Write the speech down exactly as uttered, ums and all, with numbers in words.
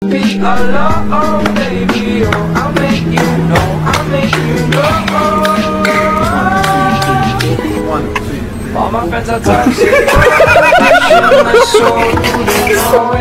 Be alone, baby, oh, I'll make you know, I'll make you know. All my friends are toxic, my soul,